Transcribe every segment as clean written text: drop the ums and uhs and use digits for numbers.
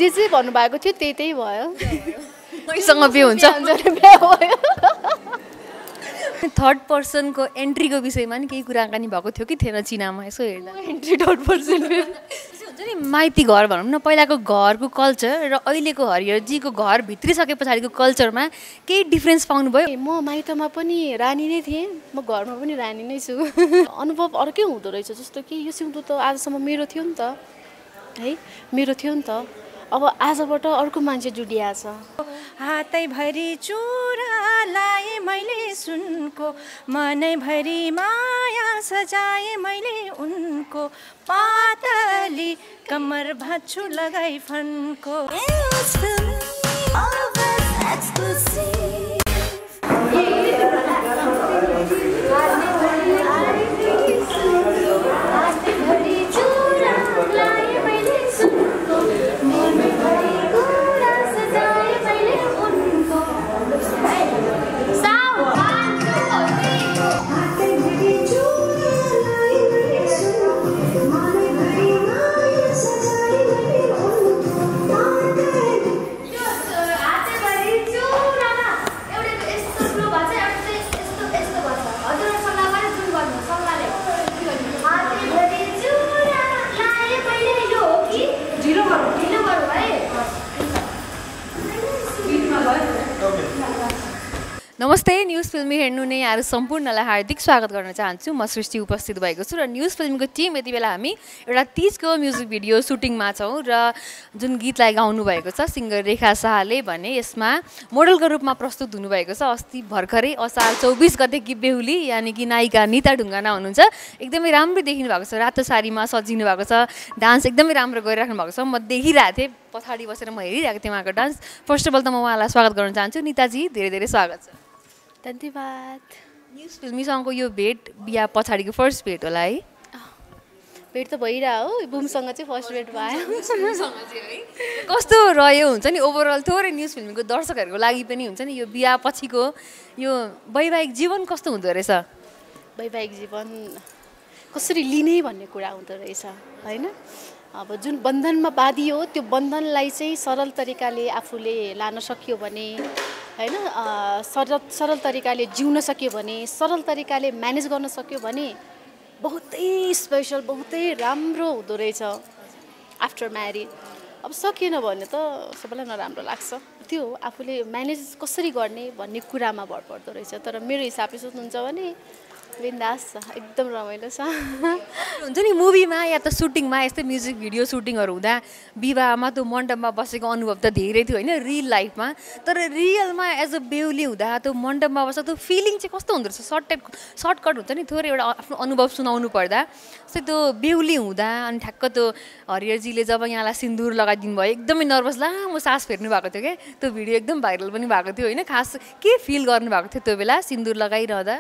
जे भन्नुभएको थियो त्यही भयो मैसँग बिहे हुन्छ बिहे भयो थर्ड पर्सनको एन्ट्रीको विषयमा नि केही कुराकानी भएको थियो कि थिएन चिनामा यसो हेर्दा एन्ट्री थर्ड पर्सन हुन्छ नि माइती घर भनौँ न पहिलाको घरको कल्चर र अहिलेको हरिहरजीको घर भित्रिसके पछाडिको कल्चरमा केही डिफ्रेन्स पाउनुभयो म माइतमा पनि रानी नै थिएँ म घरमा पनि रानी नै छु अनुभव अर्कै हुँदो रहेछ जस्तो कि यो सिउँदो त आजसम्म मेरो थियो नि त है मेरो थियो नि त अब आजबाट अर्को मान्छे जुडिया छ हातैभरि चुरा लाएँ मैले सुनको मनैभरि माया सजाएँ मैले उनको पातली कमर भाछु लगाई फन्को नमस्ते न्यूज फिल्मी हेर्नु नै यहाँहरू सम्पूर्णलाई हार्दिक स्वागत गर्न चाहन्छु म सृष्टि उपस्थित भएको छु र न्यूज फिल्मको टिम यति बेला हामी एउटा तीजको म्युजिक भिडियो सुटिङमा छौँ र जुन गीतलाई गाउनु भएको छ सिङ्गर रेखा शाहले भने यसमा मोडलको रूपमा प्रस्तुत हुनुभएको छ अस्ति भर्खरै असार 24 गतेकी बेहुली यानि कि नायिका नीता ढुङ्गाना हुनुहुन्छ एकदमै राम्रो देखिनु भएको छ रातो साडीमा सजिनु भएको छ डान्स एकदमै राम्रो गरिराख्नु भएको छ म देखिरहेको थिएँ पछाडि बसेर म हेरिरहेको थिएँ उहाँको डान्स फर्स्ट अफ अल त म उहाँलाई स्वागत गर्न चाहन्छु नीताजी धेरै धेरै स्वागत छ धन्यवाद न्यूज फिल्मीसँगको यो भेट बिहा पछाडिको फर्स्ट भेट होला है भेट त भइरह्यो हो बुमसँग चाहिँ फर्स्ट भेट भयो कस्तो रह्यो हुन्छ नि ओभरअल थोरै न्यूज फिल्मीको दर्शकहरूको लागि पनि हुन्छ नि यो बिहा पछिको यो वैवाहिक जीवन कस्तो हुँदो रहेछ वैवाहिक जीवन कसरी लिने भन्ने कुरा हुँदो रहेछ होइन अब जुन बन्धनमा बाँधियो त्यो बन्धनलाई चाहिँ सरल तरिकाले आफूले लान सकियो भने होइन सरल तरिकाले जिउन सक्यो भने सरल तरिकाले म्यानेज गर्न सक्यो भने बहुतै स्पेसल बहुतै राम्रो हुँदो रहेछ आफ्टर म्यारिड अब सकिएन भने त सबैलाई नराम्रो लाग्छ त्यो आफूले म्यानेज कसरी गर्ने भन्ने कुरामा भर पर्दो रहेछ तर मेरो हिसाबले सोच्नुहुन्छ भने बिन्दास छ एकदम रमाइलो छ हुन्छ नि मुभीमा या त सुटिङमा यस्तै म्युजिक भिडियो सुटिङहरू हुँदा विवाहमा त्यो मण्डपमा बसेको अनुभव त धेरै थियो होइन रियल लाइफमा तर रियलमा एज अ बेहुली हुँदा त्यो मण्डपमा बस्दा त्यो फिलिङ चाहिँ कस्तो हुँदो रहेछ सर्टकट हुन्छ नि थोरै एउटा आफ्नो अनुभव सुनाउनु पर्दा जस्तै त्यो बेहुली हुँदा अनि ठ्याक्क त्यो हरिहरजीले जब यहाँलाई सिन्दुर लगाइदिनु भयो एकदमै नर्भस लामो सास फेर्नु भएको थियो क्या त्यो भिडियो एकदम भाइरल पनि भएको थियो होइन खास के फिल गर्नुभएको थियो त्यो बेला सिन्दुर लगाइरहँदा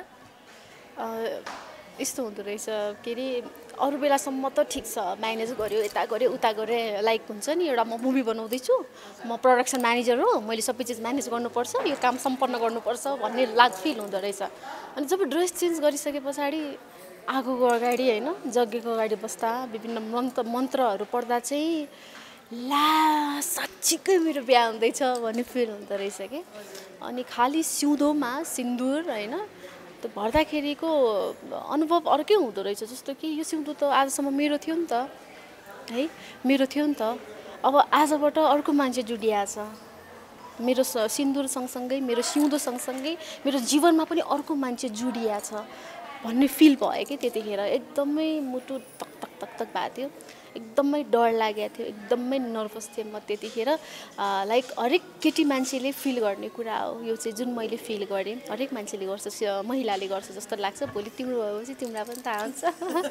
यस्तो हुँदो रहेछ के अरे अरू बेलासम्म त ठिक छ म्यानेज गऱ्यो यता गऱ्यो उता गऱ्यो लाइक हुन्छ नि एउटा म मुभी बनाउँदैछु म प्रोडक्सन म्यानेजर हो मैले सबै चिज म्यानेज गर्नुपर्छ यो काम सम्पन्न गर्नुपर्छ भन्ने फिल हुँदो रहेछ अनि जब ड्रेस चेन्ज गरिसके पछाडि आगोको अगाडि होइन यज्ञको अगाडि बस्दा विभिन्न मन्त्रहरू पढ्दा चाहिँ ला साँच्चीकै मेरो बिहा हुँदैछ भन्ने फिल हुँदो रहेछ कि अनि खालि सिउँदोमा सिन्दुर होइन त्यो भर्दाखेरिको अनुभव अर्कै हुँदो रहेछ जस्तो कि यो सिउँदो त आजसम्म मेरो थियो नि त है मेरो थियो नि त अब आजबाट अर्को मान्छे जुडिया छ मेरो सिन्दुर सँगसँगै मेरो सिउँदो सँगसँगै मेरो जीवनमा पनि अर्को मान्छे जुडिया छ भन्ने फिल भयो कि त्यतिखेर एकदमै मुटु तक तक तक तक भएको थियो एकदमै डर लागेको थियो एकदमै नर्भस थिएँ म त्यतिखेर लाइक हरेक केटी मान्छेले फिल गर्ने कुरा हो यो चाहिँ जुन मैले फिल गरेँ हरेक मान्छेले गर्छ महिलाले गर्छ जस्तो लाग्छ भोलि तिम्रो भएपछि तिमीलाई पनि थाहा हुन्छ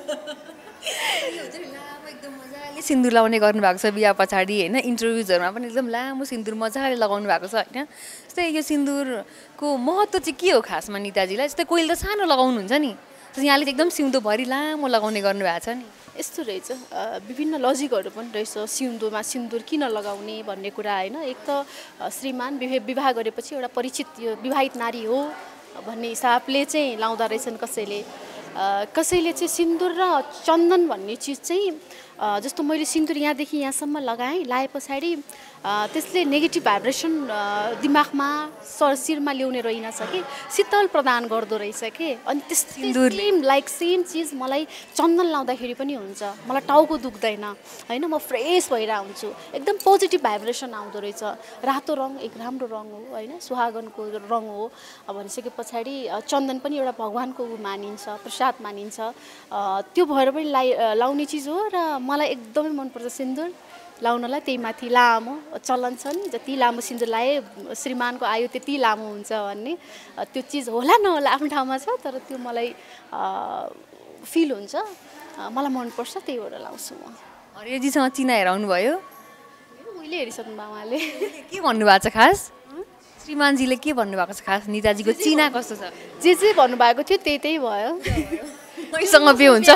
एकदम मजाले सिन्दुर लगाउने गर्नुभएको छ बिहा पछाडि होइन इन्टरभ्युजहरूमा पनि एकदम लामो सिन्दुर मजाले लगाउनु भएको छ होइन जस्तै यो सिन्दुरको महत्त्व चाहिँ के हो खासमा निताजीलाई जस्तै कोहीले त सानो लगाउनुहुन्छ नि यहाँले एकदम सिउँदोभरि लामो लगाउने गर्नुभएको छ नि यस्तो रहेछ विभिन्न लजिकहरू पनि रहेछ सिउँदोमा सिन्दुर किन लगाउने भन्ने कुरा होइन एक त श्रीमान विवाह गरेपछि एउटा परिचित यो विवाहित नारी हो भन्ने हिसाबले चाहिँ लाउँदा रहेछन् कसैले चाहिँ सिन्दुर र चन्दन भन्ने चिज चाहिँ जस्तो मैले सिन्दुर यहाँदेखि यहाँसम्म लाए पछाडि त्यसले नेगेटिभ भाइब्रेसन दिमागमा शिरमा ल्याउने रहेनछ कि शीतल प्रदान गर्दो रहेछ कि अनि त्यस्तै सेम चिज मलाई चन्दन लाउँदाखेरि पनि हुन्छ मलाई टाउको दुख्दैन होइन म फ्रेस भएर आउँछु एकदम पोजिटिभ भाइब्रेसन आउँदो रहेछ रातो रङ एक राम्रो रङ हो होइन सुहागनको रङ हो भनिसके पछाडि चन्दन पनि एउटा भगवानको मानिन्छ प्रसाद मानिन्छ त्यो भएर पनि लाउने चिज हो र मलाई एकदमै मनपर्छ सिन्दुर लाउनलाई त्यही माथि लामो चलन छ नि जति लामो सिन्दुर लाए श्रीमानको आयु त्यति लामो हुन्छ भन्ने त्यो चिज होला नहोला आफ्नो ठाउँमा छ तर त्यो मलाई फिल हुन्छ मलाई मनपर्छ त्यही भएर लाउँछु म हरियोजीसँग चिना हेराउनु भयो उहिले हेरिसक्नु भयो उहाँले के भन्नुभएको छ खास श्रीमानजीले के भन्नुभएको छ खास निताजीको चिना कस्तो छ जे भन्नुभएको थियो त्यही भयो मैसँग बे हुन्छ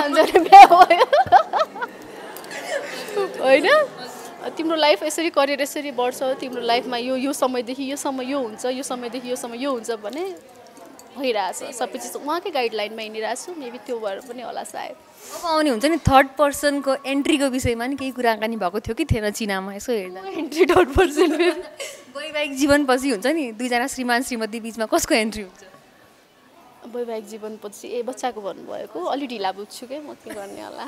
होइन तिम्रो लाइफ यसरी करियर यसरी बढ्छ तिम्रो लाइफमा यो समयदेखि यो समय यो हुन्छ यो समयदेखि यो समय यो हुन्छ भने भइरहेछ सबै चिज उहाँकै गाइडलाइनमा हिँडिरहेको छु मेबी त्यो भएर पनि होला सायद अब आउने हुन्छ नि थर्ड पर्सनको एन्ट्रीको विषयमा नि केही कुराकानी भएको थियो कि थिएन चिनामा यसो हेर्दा एन्ट्री थर्ड पर्सन वैवाहिक जीवनपछि हुन्छ नि दुईजना श्रीमान श्रीमती बिचमा कसको एन्ट्री हुन्छ वैवाहिक जीवनपछि बच्चाको भन्नुभएको अलि ढिला बुझ्छु क्या म के गर्ने होला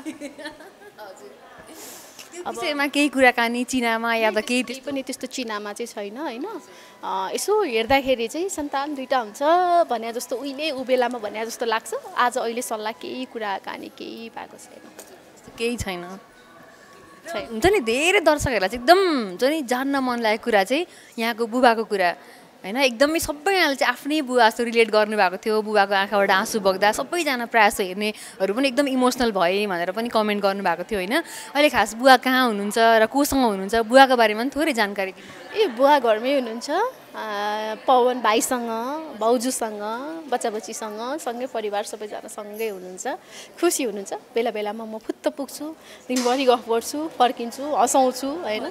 विषयमा केही कुराकानी चिनामा या त केही पनि त्यस्तो चिनामा चाहिँ छैन होइन यसो हेर्दाखेरि चाहिँ सन्तान दुईटा हुन्छ भने जस्तो उहिले बेलामा भने जस्तो लाग्छ आज अहिले सल्लाह केही कुराकानी केही भएको छैन केही छैन हुन्छ नि धेरै दर्शकहरूलाई चाहिँ एकदम हुन्छ नि जान्न मन लागेको कुरा चाहिँ यहाँको बुबाको कुरा होइन एकदमै सबैजनाले चाहिँ आफ्नै बुवा जस्तो रिलेट गर्नुभएको थियो बुबाको आँखाबाट आँसु बग्दा सबैजना प्रायः जस्तो हेर्नेहरू पनि एकदम इमोसनल भए भनेर पनि कमेन्ट गर्नुभएको थियो होइन अहिले खास बुवा कहाँ हुनुहुन्छ र कोसँग हुनुहुन्छ बुवाको बारेमा पनि थोरै जानकारी दिनु बुवा घरमै हुनुहुन्छ पवन भाइसँग भाउजूसँग बच्चाबच्चीसँग सँगै परिवार सबैजना सँगै हुनुहुन्छ खुसी हुनुहुन्छ बेला बेलामा म फुत्त पुग्छु दिनभरि गफ गर्छु फर्किन्छु हँसाउँछु होइन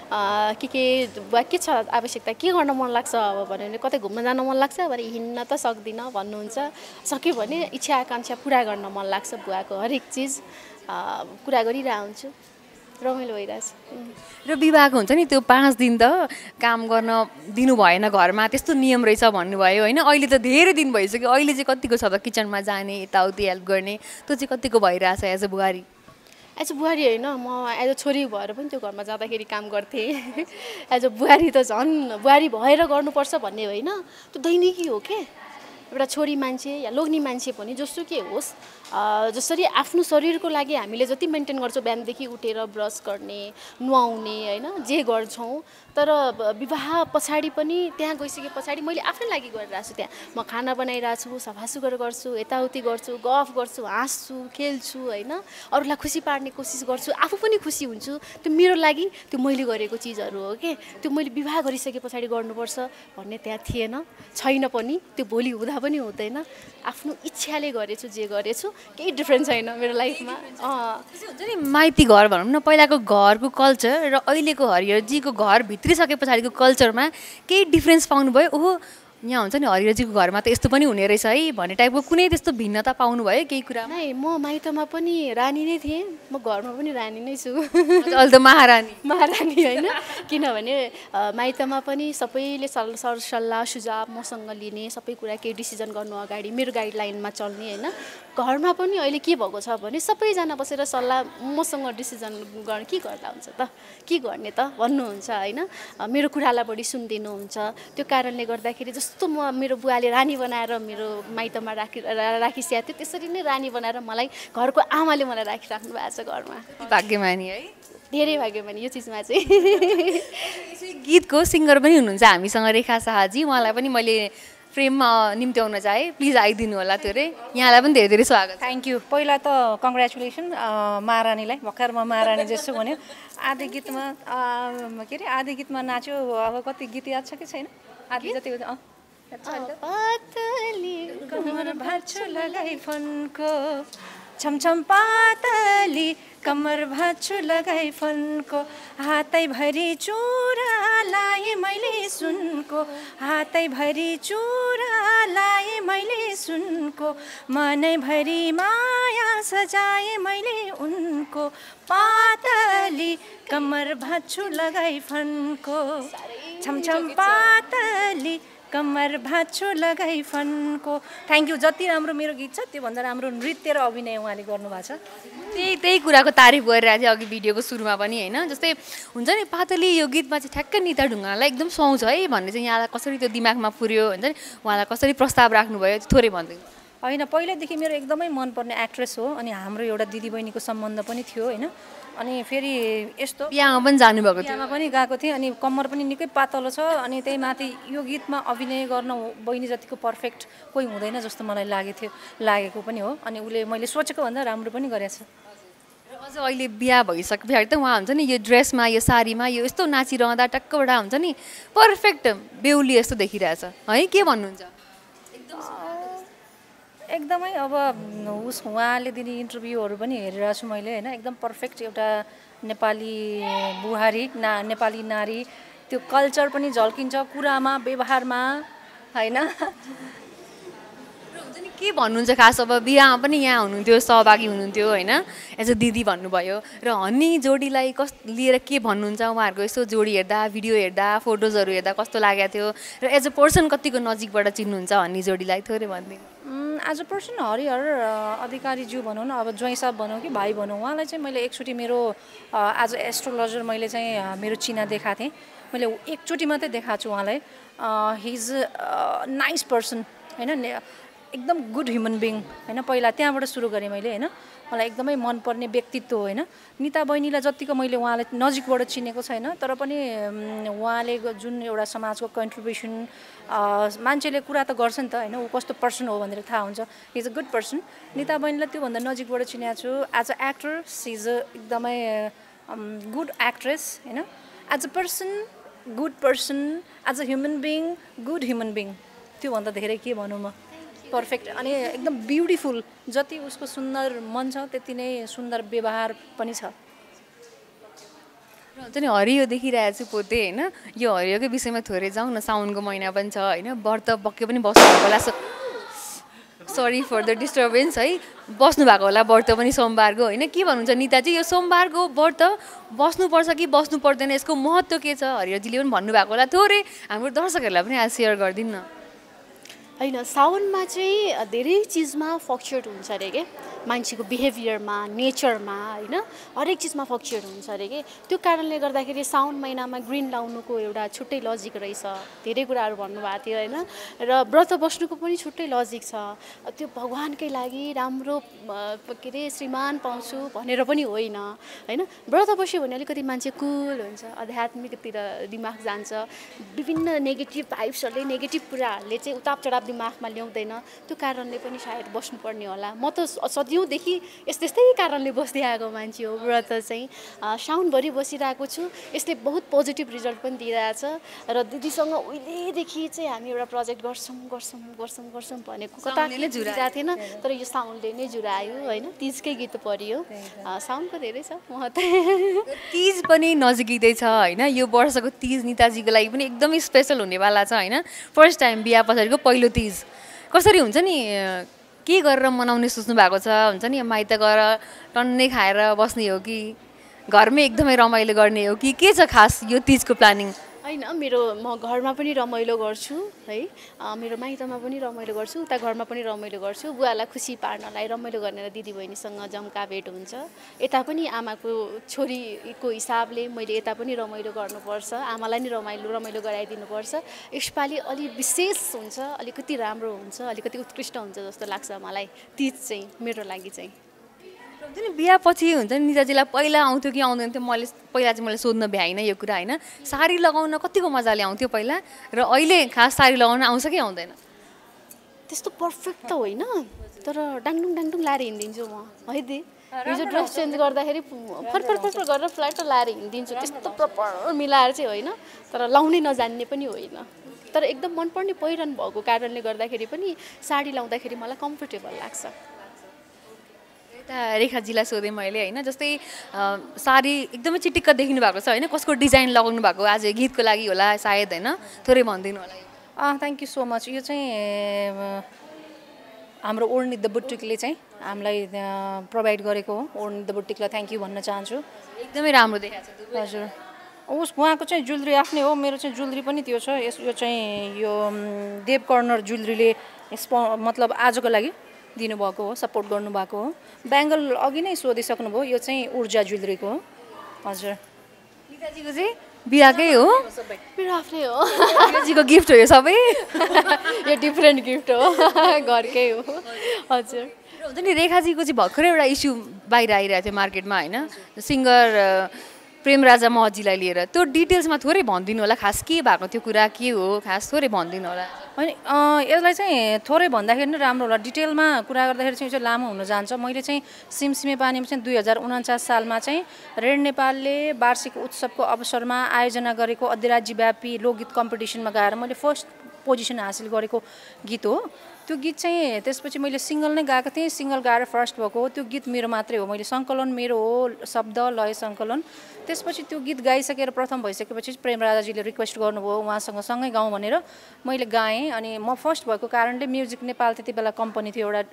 के बुवा के छ आवश्यकता के गर्न मन लाग्छ अब भन्यो भने कतै घुम्न जान मन लाग्छ भने हिँड्न त सक्दिनँ भन्नुहुन्छ सक्यो भने इच्छा आकाङ्क्षा पुरा गर्न मन लाग्छ बुवाको हरेक चिज पुरा गरिरहेको हुन्छु रमाइलो भइरहेछ र विवाहको हुन्छ नि त्यो 5 दिन त काम गर्न दिनु भएन घरमा त्यस्तो नियम रहेछ भन्नुभयो होइन अहिले त धेरै दिन भइसक्यो अहिले चाहिँ कतिको छ त किचनमा जाने यताउति हेल्प गर्ने त्यो चाहिँ कतिको भइरहेछ एज अ बुहारी होइन म एज अ छोरी भएर पनि त्यो घरमा जाँदाखेरि काम गर्थेँ एज अ बुहारी त झन् बुहारी भएर गर्नुपर्छ भन्ने होइन त्यो दैनिकी हो के एउटा छोरी मान्छे या लोग्ने मान्छे पनि जोसुकै होस् जसरी आफ्नो शरीरको लागि हामीले जति मेन्टेन गर्छौँ बिहानदेखि उठेर ब्रस गर्ने नुहाउने होइन जे गर्छौँ तर विवाह पछाडि पनि त्यहाँ गइसके पछाडि मैले आफ्नै लागि गरिरहेको छु त्यहाँ म खाना बनाइरहेको छु सफासुग्घर गर्छु यताउति गर्छु गफ गर्छु हाँस्छु खेल्छु होइन अरूलाई खुसी पार्ने कोसिस गर्छु आफू पनि खुसी हुन्छु त्यो मेरो लागि त्यो मैले गरेको चिजहरू हो के त्यो मैले विवाह गरिसके पछाडि गर्नुपर्छ भन्ने त्यहाँ थिएन छैन पनि त्यो भोलि हुँदा पनि हुँदैन आफ्नो इच्छाले गरेछु जे गरेछु केही डिफ्रेन्स छैन मेरो लाइफमा हुन्छ नि माइती घर भनौँ न पहिलाको घरको कल्चर र अहिलेको हरिहरजीको घर भित्रिसके पछाडिको कल्चरमा केही डिफ्रेन्स पाउनुभयो ओहो यहाँ हुन्छ नि हरिहरजीको घरमा त यस्तो पनि हुने रहेछ है भन्ने टाइपको कुनै त्यस्तो भिन्नता पाउनुभयो केही कुरा नै म माइतमा पनि रानी नै थिएँ म घरमा पनि रानी नै छु अहिले त महारानी होइन किनभने माइतमा पनि सबैले सरसल्लाह सुझाव मसँग लिने सबै कुरा केही डिसिजन गर्नु अगाडि मेरो गाइडलाइनमा चल्ने होइन घरमा पनि अहिले के भएको छ भने सबैजना बसेर सल्लाह मसँग डिसिजन गर्न के गर्दा हुन्छ त के गर्ने त भन्नुहुन्छ होइन मेरो कुरालाई बढी सुनिदिनुहुन्छ त्यो कारणले गर्दाखेरि जस्तो मेरो बुवाले रानी बनाएर मेरो माइतमा राखिस्या थियो त्यसरी नै रानी बनाएर मलाई घरको आमाले मलाई राखिराख्नु भएको छ घरमा भाग्यमानी है धेरै भाग्यमानी यो चिजमा चाहिँ गीतको सिङ्गर पनि हुनुहुन्छ हामीसँग रेखा शाहजी उहाँलाई पनि मैले फ्रेममा निम्त्याउन चाहे प्लिज आइदिनु होला त्यो रे यहाँलाई पनि धेरै धेरै स्वागत थ्याङ्क यू पहिला त कङ्ग्रेचुलेसन महारानीलाई भर्खर म महारानी जस्तो भन्यो आधी गीतमा के अरे आधी गीतमा नाच्यो अब कति गीत याद छ कि छैन आधी जति कमर भाँच्छु लगाई फनको छमछम पातली कमर भाँच्छु लगाई फनको हातैभरि चुरा लाएँ मैले सुनको हातैभरि चुरा लाएँ मैले सुनको मनैभरि माया सजाएँ मैले उनको पातली कम्मर भाछु लगाई फन्को छमछम पातली कम्मर भाछु लगाई फन्को। Thank you. जति राम्रो मेरो गीत छ त्योभन्दा राम्रो नृत्य र अभिनय उहाँले गर्नुभएको छ। त्यही कुराको तारिफ गरिरहेको थिएँ अघि भिडियोको सुरुमा पनि होइन। जस्तै हुन्छ नि पातली यो गीतमा चाहिँ ठ्याक्कै निता ढुङ्गानालाई एकदम सुहाउँछ है भन्ने चाहिँ यहाँलाई कसरी त्यो दिमागमा पुर्यो हुन्छ नि, उहाँलाई कसरी प्रस्ताव राख्नुभयो थोरै भनिदिनु। होइन, पहिल्यैदेखि मेरो एकदमै मनपर्ने एक्ट्रेस हो अनि हाम्रो एउटा दिदीबहिनीको सम्बन्ध पनि थियो होइन। अनि फेरि यस्तो बिहामा पनि जानुभएको थियो, बिहामा पनि गएको थिएँ अनि कम्मर पनि निकै पातलो छ अनि त्यही माथि यो गीतमा अभिनय गर्न बहिनी जतिको पर्फेक्ट कोही हुँदैन जस्तो मलाई लागेको पनि हो। अनि उसले मैले सोचेको भन्दा राम्रो पनि गरेछ। अझ अहिले बिहा भइसके पछाडि त उहाँ हुन्छ नि यो ड्रेसमा यो साडीमा यो यस्तो नाचिरहँदा टक्कबाट हुन्छ नि पर्फेक्ट बेहुली यस्तो देखिरहेछ है, के भन्नुहुन्छ? एकदमै अब उहाँले दिने इन्टरभ्यूहरू पनि हेरिरहेको छु मैले होइन। एकदम पर्फेक्ट एउटा नेपाली बुहारी नेपाली नारी, त्यो कल्चर पनि झल्किन्छ कुरामा व्यवहारमा होइन। हुन्छ नि के भन्नुहुन्छ खास अब बिहामा पनि यहाँ हुनुहुन्थ्यो, सहभागी हुनुहुन्थ्यो होइन, एज अ दिदी भन्नुभयो र हन्नी जोडीलाई लिएर के भन्नुहुन्छ? उहाँहरूको यस्तो जोडी हेर्दा भिडियो हेर्दा फोटोजहरू हेर्दा कस्तो लागेको थियो र एज अ पर्सन कतिको नजिकबाट चिन्नुहुन्छ हन्नी जोडीलाई थोरै भनिदिनु। एज अ पर्सन हरिहर अधिकारीज्यू भनौँ न, अब ज्वाइँ साहब भनौँ कि भाइ भनौँ, उहाँलाई चाहिँ मैले एकचोटि मेरो एज अ एस्ट्रोलोजर मैले चाहिँ मेरो चिना देखाएको थिएँ। मैले एकचोटि मात्रै देखाएको छु उहाँलाई। हि इज नाइस पर्सन होइन, एकदम गुड ह्युमन बिङ होइन। पहिला त्यहाँबाट सुरु गरेँ मैले होइन। मलाई एकदमै मनपर्ने व्यक्तित्व होइन। निता बहिनीलाई जतिको मैले उहाँलाई नजिकबाट चिनेको छैन तर पनि उहाँले जुन एउटा समाजको कन्ट्रिब्युसन मान्छेले कुरा त गर्छ नि त होइन, ऊ कस्तो पर्सन हो भनेर थाहा हुन्छ। He is a good person. Nita बहिनीलाई त्योभन्दा नजिकबाट चिनेको छु। As a actor she is a एकदमै गुड एक्ट्रेस होइन। As a person good person, as a human being good human being, त्योभन्दा धेरै के भनौँ म, पर्फेक्ट अनि एकदम ब्युटिफुल। जति उसको सुन्दर मन छ त्यति नै सुन्दर व्यवहार पनि छ। हुन्छ नि हरियो देखिरहेको छु पोते होइन। यो हरियोकै विषयमा थोरै जाउँ न, साउनको महिना पनि छ होइन, व्रत पक्कै पनि बस्नुभएको होला। सरी फर द डिस्टर्बेन्स है, बस्नुभएको होला व्रत पनि सोमबारको होइन। के भन्नुहुन्छ निताजी, यो सोमबारको व्रत बस्नुपर्छ कि बस्नु पर्दैन, यसको महत्त्व के छ? हरियोजीले पनि भन्नुभएको होला, थोरै हाम्रो दर्शकहरूलाई पनि आज सेयर गरिदिनु न। होइन, साउनमा चाहिँ धेरै चिजमा फ्लक्चुएट हुन्छ अरे के, मान्छेको बिहेभियरमा नेचरमा होइन, हरेक चिजमा फ्लक्चुएट हुन्छ अरे के। त्यो कारणले गर्दाखेरि साउन महिनामा ग्रिन लाउनुको एउटा छुट्टै लजिक रहेछ। धेरै कुराहरू भन्नुभएको थियो होइन। र व्रत बस्नुको पनि छुट्टै लजिक छ। त्यो भगवान्कै लागि राम्रो के अरे श्रीमान पाउँछु भनेर पनि होइन होइन। व्रत बस्यो भने अलिकति मान्छे कुल हुन्छ, आध्यात्मिकतिर दिमाग जान्छ। विभिन्न नेगेटिभ भाइब्सहरूले नेगेटिभ कुराहरूले चाहिँ उताप चढाव दिमागमा ल्याउँदैन। त्यो कारणले पनि सायद बस्नुपर्ने होला। म त सदियौँदेखि यस्तै कारणले बस्दै आएको मान्छे हो। व्रत चाहिँ साउनभरि बसिरहेको छु। यसले बहुत पोजिटिभ रिजल्ट पनि दिइरहेछ। र दिदीसँग उहिलेदेखि चाहिँ हामी एउटा प्रोजेक्ट गर्छौँ भनेको कता जुराएको थिएन, तर यो साउनले नै जुरायो होइन। तिजकै गीत परियो, साउनको धेरै छ महत्त्व। तिज पनि नजिकै छ होइन। यो वर्षको तिज निताजीको लागि पनि एकदमै स्पेसल हुनेवाला छ होइन। फर्स्ट टाइम बिहा पछाडिको पहिलो तिज कसरी हुन्छ नि, के गरेर मनाउने सोच्नु भएको छ? हुन्छ नि माइत गएर टन्नै खाएर बस्ने हो कि घरमै एकदमै रमाइलो गर्ने हो कि के छ खास यो तिजको प्लानिङ? होइन, म घरमा पनि रमाइलो गर्छु है, मेरो माइतमा पनि रमाइलो गर्छु, उता घरमा पनि रमाइलो गर्छु। बुवालाई खुसी पार्नलाई रमाइलो गर्ने दिदीबहिनीसँग जम्का भेट हुन्छ। यता पनि आमाको छोरीको हिसाबले मैले यता पनि रमाइलो गर्नुपर्छ, आमालाई नि रमाइलो गराइदिनुपर्छ। यसपालि अलि विशेष हुन्छ, अलिकति राम्रो हुन्छ, अलिकति उत्कृष्ट हुन्छ जस्तो लाग्छ मलाई तिज चाहिँ मेरो लागि चाहिँ। हुन्छ नि बिहा पछि हुन्छ नि निताजीलाई पहिला आउँथ्यो कि आउँदैन थियो? पहिला चाहिँ मैले सोध्न भ्याइनँ यो कुरा होइन। साडी लगाउन कतिको मजाले आउँथ्यो पहिला र अहिले खास साडी लगाउन आउँछ कि आउँदैन? त्यस्तो पर्फेक्ट त होइन, तर डाङडुङ लाएर हिँडिदिन्छु म है दि। हिजो ड्रेस चेन्ज गर्दाखेरि फरफर गरेर फ्ल्याट लाएर हिँडिदिन्छु। त्यस्तो प्रपर मिलाएर चाहिँ होइन, तर लाउनै नजान्ने पनि होइन। तर एकदम मनपर्ने पहिरन भएको कारणले गर्दाखेरि पनि साडी लाउँदाखेरि मलाई कम्फर्टेबल लाग्छ। रेखाजीलाई सोधेँ मैले होइन, जस्तै साडी एकदमै चिटिक्क देखिनु भएको छ होइन, कसको डिजाइन लगाउनु भएको आज गीतको लागि होला सायद होइन, थोरै भनिदिनु होला। Thank you so much. यो चाहिँ हाम्रो ओढ्ने द बुटिकले चाहिँ हामीलाई प्रोभाइड गरेको हो। ओढ्ने द बुटिकलाई थ्याङ्क यू भन्न चाहन्छु। एकदमै राम्रो देखाएको छ। हजुर उहाँको चाहिँ ज्वेलरी आफ्नै हो, मेरो चाहिँ ज्वेलरी पनि त्यो छ। यो चाहिँ यो देव कर्नर ज्वेलरीले मतलब आजको लागि दिनुभएको हो, सपोर्ट गर्नुभएको हो। ब्याङ्गल अघि नै सोधिसक्नुभयो, यो चाहिँ ऊर्जा ज्वेलरीको हो। हजुर निताजीको चाहिँ बिहाकै हो, मेरो आफ्नै हो। निताजीको गिफ्ट हो यो सबै? यो डिफ्रेन्ट गिफ्ट हो, घरकै हो। हजुर हुन्छ नि रेखाजीको चाहिँ भर्खरै एउटा इस्यु बाहिर आइरहेको थियो मार्केटमा होइन, सिङ्गर प्रेमराजा महजीलाई लिएर। त्यो डिटेल्समा थोरै भनिदिनु होला, खास के भएको थियो कुरा के हो, खास थोरै भनिदिनु होला। होइन यसलाई चाहिँ थोरै भन्दाखेरि नै राम्रो होला। डिटेलमा कुरा गर्दाखेरि चाहिँ लामो हुन जान्छ। मैले चाहिँ सिमसिमे पानीमा चाहिँ 2049 सालमा चाहिँ रेड नेपालले वार्षिक उत्सवको अवसरमा आयोजना गरेको अधिराज्यव्यापी लोकगीत कम्पिटिसनमा गएर मैले फर्स्ट पोजिसन हासिल गरेको गीत हो त्यो गीत चाहिँ। त्यसपछि मैले सिङ्गल नै गाएको थिएँ, सिङ्गल गाएर फर्स्ट भएको हो। त्यो गीत मेरो मात्रै हो, मैले सङ्कलन मेरो हो, शब्द लय सङ्कलन। त्यसपछि त्यो गीत गाइसकेर प्रथम भइसकेपछि प्रेमराजाजीले रिक्वेस्ट गर्नुभयो उहाँसँग सँगै गाउँ भनेर, मैले गाएँ। अनि म फर्स्ट भएको कारणले म्युजिक नेपाल त्यति बेला कम्पनी थियो एउटा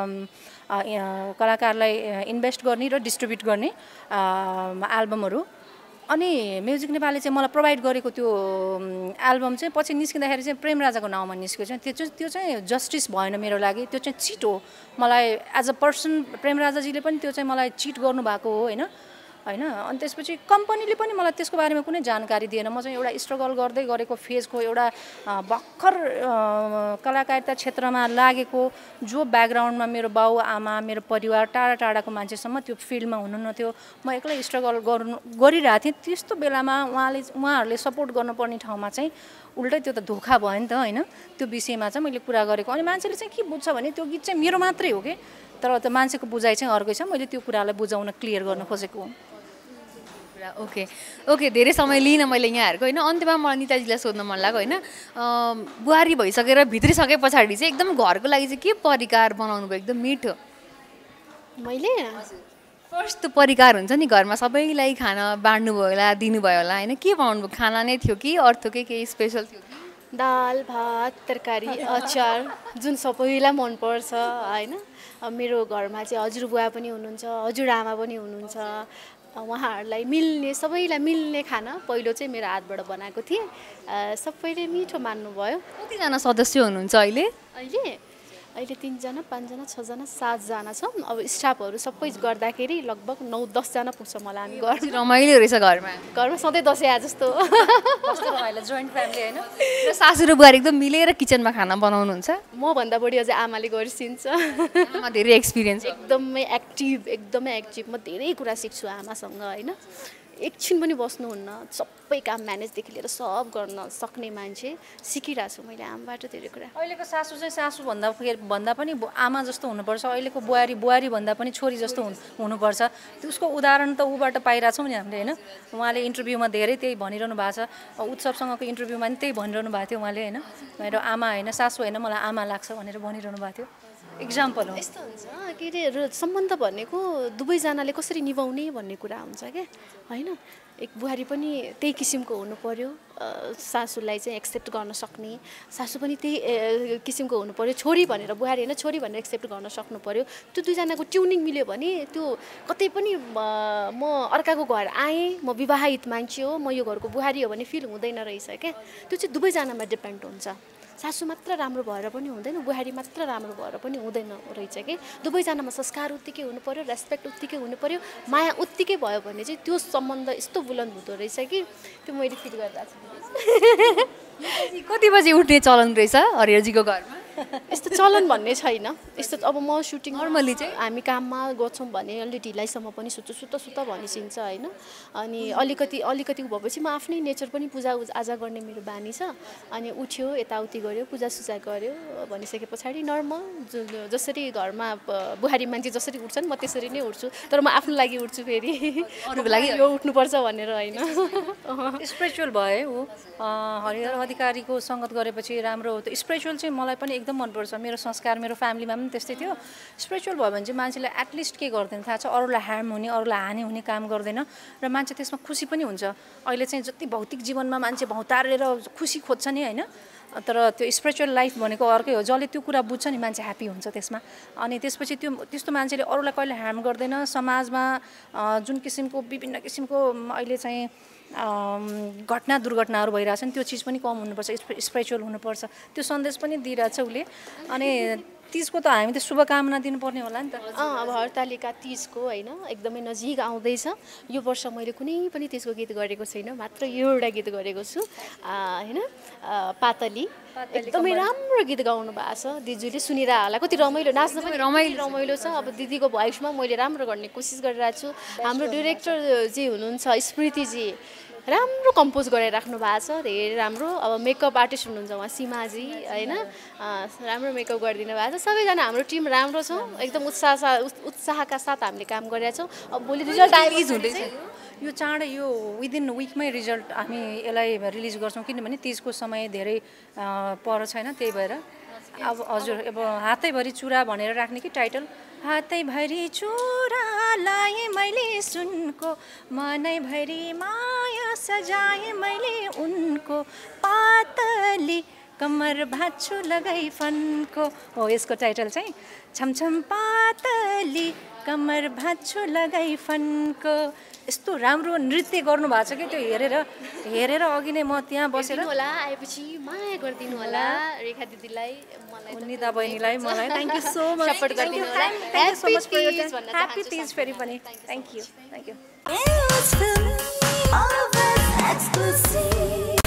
कलाकारलाई इन्भेस्ट गर्ने र डिस्ट्रिब्युट गर्ने एल्बमहरू। अनि म्युजिक नेपालले चाहिँ मलाई प्रोभाइड गरेको त्यो एल्बम चाहिँ पछि निस्किँदाखेरि चाहिँ प्रेमराजाको नाउँमा निस्क्यो चाहिँ। त्यो चाहिँ जस्टिस भएन मेरो लागि, त्यो चाहिँ चिट हो। मलाई एज अ पर्सन प्रेमराजाजीले पनि त्यो चाहिँ मलाई चिट गर्नुभएको हो होइन। अनि त्यसपछि कम्पनीले पनि मलाई त्यसको बारेमा कुनै जानकारी दिएन। म चाहिँ एउटा स्ट्रगल गर्दै गरेको फेजको एउटा भर्खर कलाकारिता क्षेत्रमा लागेको, जो ब्याकग्राउन्डमा मेरो बाउ आमा मेरो परिवार टाढा टाढाको मान्छेसम्म त्यो फिल्डमा हुनुहुन्थ्यो, म एक्लै स्ट्रगल गरिरहेको थिएँ। त्यस्तो बेलामा उहाँहरूले सपोर्ट गर्नुपर्ने ठाउँमा चाहिँ उल्टै त्यो त धोका भयो नि त होइन। त्यो विषयमा चाहिँ मैले कुरा गरेको। अनि मान्छेले चाहिँ के बुझ्छ भने त्यो गीत चाहिँ मेरो मात्रै हो कि, तर त्यो मान्छेको बुझाइ चाहिँ अर्कै छ। मैले त्यो कुरालाई बुझाउन क्लियर गर्न खोजेको हो। ओके ओके, धेरै समय लिइनँ मैले यहाँहरूको होइन। अन्त्यमा मलाई निताजीलाई सोध्न मन लाग्यो होइन, बुहारी भइसकेर भित्रिसके पछाडि चाहिँ एकदम घरको लागि चाहिँ के परिकार बनाउनु भयो एकदम मिठो? मैले फर्स्ट परिकार हुन्छ नि घरमा सबैलाई खाना बाँड्नुभयो होला, दिनुभयो होला होइन, के बनाउनु भयो? खाना नै थियो कि अरू थोकै केही स्पेसल थियो? दाल भात तरकारी अचार जुन सबैलाई मनपर्छ होइन। मेरो घरमा चाहिँ हजुरबुवा पनि हुनुहुन्छ, हजुरआमा पनि हुनुहुन्छ। उहाँहरूलाई मिल्ने, सबैलाई मिल्ने खाना पहिलो चाहिँ मेरो हातबाट बनाएको थिएँ। सबैले मिठो मान्नुभयो। कतिजना सदस्य हुनुहुन्छ अहिले? अहिले 3 जना 5 जना 6 जना 7 जना छौँ। अब स्टाफहरू सबै गर्दाखेरि लगभग 9-10 जना पुग्छ मलाई। हामी घर रमाइलो रहेछ घरमा सधैँ दसैँ आए जस्तो जोइन्ट फ्यामिली होइन। र सासु र बुहारी एकदम मिलेर किचनमा खाना बनाउनुहुन्छ? मभन्दा बढी अझै आमाले गरिसिन्छ। आमा धेरै एक्सपिरियन्स, एकदमै एक्टिभ। म धेरै कुरा सिक्छु आमासँग होइन। एकछिन पनि बस्नुहुन्न, सबै काम म्यानेजदेखि लिएर सब गर्न सक्ने मान्छे सिकिरहेको छु मैले आमाबाट धेरै कुरा। अहिलेको सासु चाहिँ सासु भन्दा पनि आमा जस्तो हुनुपर्छ, अहिलेको बुहारी भन्दा पनि छोरी जस्तो हुनुपर्छ। उसको उदाहरण त ऊबाट पाइरहेछौँ नि हामीले होइन। उहाँले इन्टरभ्यूमा धेरै त्यही भनिरहनु भएको छ, उत्सवसँगको इन्टरभ्यूमा पनि त्यही भनिरहनु भएको थियो उहाँले होइन। मेरो आमा होइन सासु होइन मलाई आमा लाग्छ भनेर भनिरहनु भएको थियो। इक्जाम्पल हो। यस्तो हुन्छ के अरे सम्बन्ध भनेको दुवैजनाले कसरी निभाउने भन्ने कुरा हुन्छ क्या होइन। एक बुहारी पनि त्यही किसिमको हुनु पर्यो, सासूलाई चाहिँ एक्सेप्ट गर्न सक्ने, सासू पनि त्यही किसिमको हुनु पर्यो। छोरी भनेर बुहारी होइन, छोरी भनेर एक्सेप्ट गर्न सक्नु पर्यो। त्यो दुईजनाको ट्युनिङ मिल्यो भने त्यो कतै पनि म अर्काको घर आएँ, म विवाहित मान्छे हो, म यो घरको बुहारी हो भने फिल हुँदैन रहेछ क्या। त्यो चाहिँ दुवैजनामा डिपेन्ड हुन्छ। सासू मात्र राम्रो भएर पनि हुँदैन, बुहारी मात्र राम्रो भएर पनि हुँदैन रहेछ कि। दुवैजनामा संस्कार उत्तिकै हुनु पर्यो, रेस्पेक्ट उत्तिकै हुनु पर्यो, माया उत्तिकै भयो भने चाहिँ त्यो सम्बन्ध यस्तो बुलन्द हुँदो रहेछ कि त्यो मैले फिल गरिरहेको छु। कति बजी उठ्ने चलन रहेछ हरिहरजीको घरमा? यस्तो चलन भन्ने छैन। यस्तो अब म सुटिङ नर्मली चाहिँ हामी काममा गर्छौँ भने अलि ढिलाइसम्म पनि सुत भनिसिन्छ होइन। अनि अलिकति भएपछि म आफ्नै नेचर पनि पूजा आजा गर्ने मेरो बानी छ। अनि उठ्यो यताउति गऱ्यो पूजासुजा गऱ्यो भनिसके पछाडि नर्मल जसरी घरमा बुहारी मान्छे जसरी उठ्छन् म त्यसरी नै उठ्छु। तर म आफ्नो लागि उठ्छु, फेरि अरूको लागि यो उठ्नुपर्छ भनेर होइन। स्पिरिचुअल भयो ऊ हरिहर अधिकारीको सङ्गत गरेपछि राम्रो हो। त्यो स्पिरिचुअल चाहिँ मलाई पनि एकदम मनपर्छ। मेरो संस्कार मेरो फ्यामिलीमा पनि त्यस्तै थियो। स्पिरिचुअल भयो भने चाहिँ मान्छेलाई एटलिस्ट के गर्दैन थाहा छ, अरूलाई हार्म हुने अरूलाई हानि हुने काम गर्दैन र मान्छे त्यसमा खुसी पनि हुन्छ। अहिले चाहिँ जति भौतिक जीवनमा मान्छे भौतारेर खुसी खोज्छ नि होइन, तर त्यो स्पिरिचुअल लाइफ भनेको अर्कै हो। जसले त्यो कुरा बुझ्छ नि मान्छे ह्याप्पी हुन्छ त्यसमा। अनि त्यसपछि त्यस्तो मान्छेले अरूलाई कहिले हार्म गर्दैन। समाजमा जुन किसिमको विभिन्न किसिमको अहिले चाहिँ घटना दुर्घटनाहरू भइरहेछन् त्यो चिज पनि कम हुनुपर्छ, स्पिरिचुअल हुनुपर्छ, त्यो सन्देश पनि दिइरहेछ उसले। अनि तीजको त हामी त शुभकामना दिनुपर्ने होला नि त। अब हरतालिका तीजको होइन एकदमै नजिक आउँदैछ। यो वर्ष मैले कुनै पनि तीजको गीत गरेको छैन, मात्र यो एउटा गीत गरेको छु होइन, पातली। एकदमै राम्रो गीत गाउनु भएको छ दिदीले, सुनिरह होला। कति रमाइलो, नाच्न पनि रमाइलो छ। अब दिदीको भोइसमा मैले राम्रो गर्ने कोसिस गरिरहेको छु। हाम्रो डिरेक्टर जी हुनुहुन्छ स्मृतिजी, राम्रो कम्पोज गरेर राख्नु भएको छ, धेरै राम्रो। अब मेकअप आर्टिस्ट हुनुहुन्छ उहाँ सीमाजी होइन, राम्रो मेकअप गरिदिनु भएको छ। सबैजना हाम्रो टिम राम्रो छौँ, एकदम उत्साहका साथ हामीले काम गरिरहेको छौँ। अब भोलि रिजल्ट आइज हुँदैछ। यो चाँडै यो विदिन विकमै रिजल्ट हामी यसलाई रिलिज गर्छौँ, किनभने तीजको समय धेरै पर छैन, त्यही भएर। अब हजुर, अब हातैभरि चुरा भनेर राख्ने कि टाइटल, हातैभरि चुरा लाएँ मैले सुनको, मनैभरि माया सजाएँ मैले उनको, पातली कमर भाछु लगाई फनको हो यसको टाइटल चाहिँ। छमछम पातली कमर भाछु लगाई फनको। यस्तो राम्रो नृत्य गर्नु भएको छ कि त्यो हेरेर अघि नै म त्यहाँ बसेर होला, आएपछि माया गरिदिनु होला रेखा दिदीलाई, मलाई, निता बहिनीलाई, मलाई thank you so much, support गरिदिनु होला। ह्याप्पी तीज फेरि पनि। Thank you.